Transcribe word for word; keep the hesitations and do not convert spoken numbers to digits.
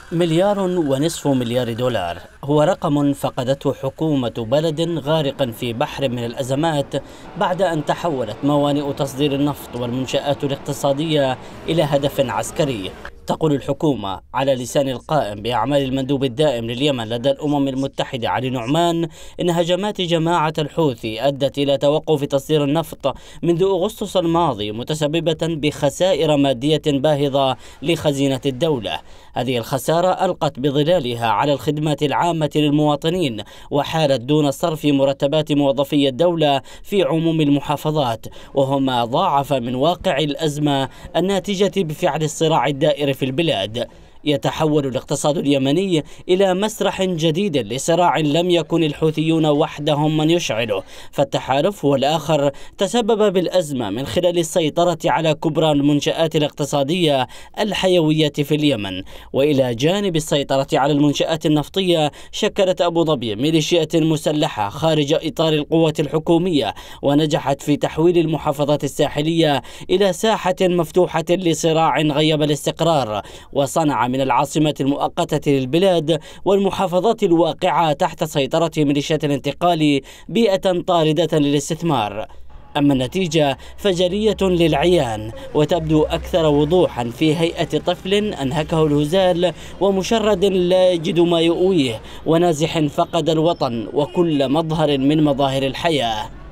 مليار ونصف مليار دولار هو رقم فقدته حكومة بلد غارق في بحر من الأزمات بعد أن تحولت موانئ تصدير النفط والمنشآت الاقتصادية إلى هدف عسكري. تقول الحكومة على لسان القائم بأعمال المندوب الدائم لليمن لدى الأمم المتحدة علي نعمان إن هجمات جماعة الحوثي أدت إلى توقف تصدير النفط منذ أغسطس الماضي، متسببة بخسائر مادية باهظة لخزينة الدولة. هذه الخسارة ألقت بظلالها على الخدمات العامة للمواطنين، وحالت دون صرف مرتبات موظفي الدولة في عموم المحافظات، وهو ما ضاعف من واقع الأزمة الناتجة بفعل الصراع الدائر في البلاد. يتحول الاقتصاد اليمني إلى مسرح جديد لصراع لم يكن الحوثيون وحدهم من يشعله، فالتحالف هو الآخر تسبب بالأزمة من خلال السيطرة على كبرى المنشآت الاقتصادية الحيوية في اليمن. وإلى جانب السيطرة على المنشآت النفطية، شكلت أبو ظبي ميليشيات مسلحة خارج إطار القوة الحكومية، ونجحت في تحويل المحافظات الساحلية إلى ساحة مفتوحة لصراع غيب الاستقرار، وصنع من العاصمة المؤقتة للبلاد والمحافظات الواقعة تحت سيطرة ميليشيات الانتقال بيئة طاردة للاستثمار. أما النتيجة فجلية للعيان، وتبدو أكثر وضوحا في هيئة طفل أنهكه الهزال ومشرد لا يجد ما يؤويه ونازح فقد الوطن وكل مظهر من مظاهر الحياة.